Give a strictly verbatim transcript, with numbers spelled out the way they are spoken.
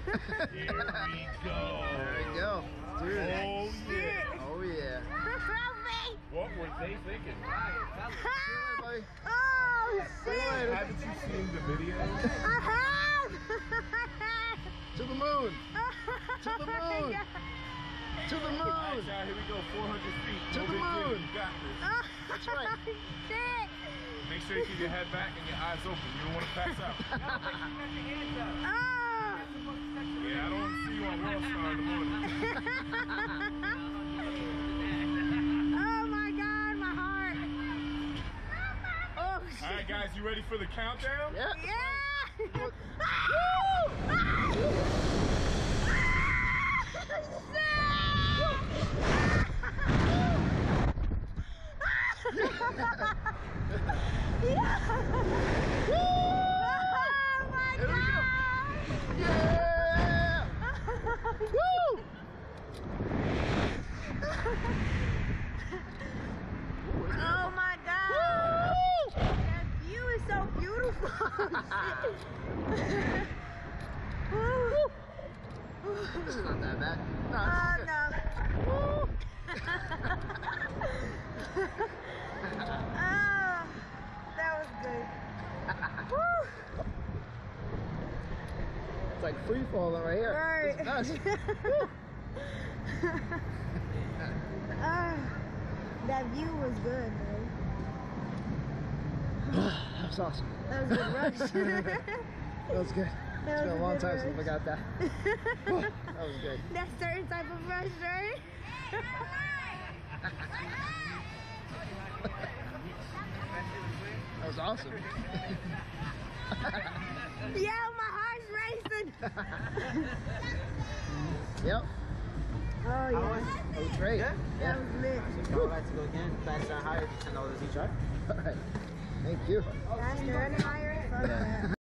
Here we go. There we go. Dude. Oh yeah. Oh yeah. What were they thinking? See you later, buddy. Oh See you shit! later. Haven't you seen the videos? I have! To the moon. To the moon. To the Alright, moon. child, here we go. four hundred feet. To No the big deal. moon. You got this. That's right. Shit! Make sure you keep your head back and your eyes open. You don't want to pass out. Oh! Yeah, I don't want to see you on World Star in the morning. Oh my god, my heart! Oh shit! Alright guys, you ready for the countdown? Yeah. Yeah! Oh my Here we go. god! Yeah. Woo. Oh my god! Woo. That view is so beautiful! This is not that bad. No, Oh this is no! Oh, that was good. Woo! It's like free falling right here. Right. It's nuts. Ah, that view was good, man. That was awesome. That was a good rush. That was good. It's That been was a a long good time since I rush. got that. That was good. That certain type of rush, right? That was awesome. Yeah, my heart's racing. Yep. Oh yeah, That was great. that was lit. If y'all would like to go again, faster and higher, just ten dollars each, right? All right. Thank you. Faster and higher. Fuck that.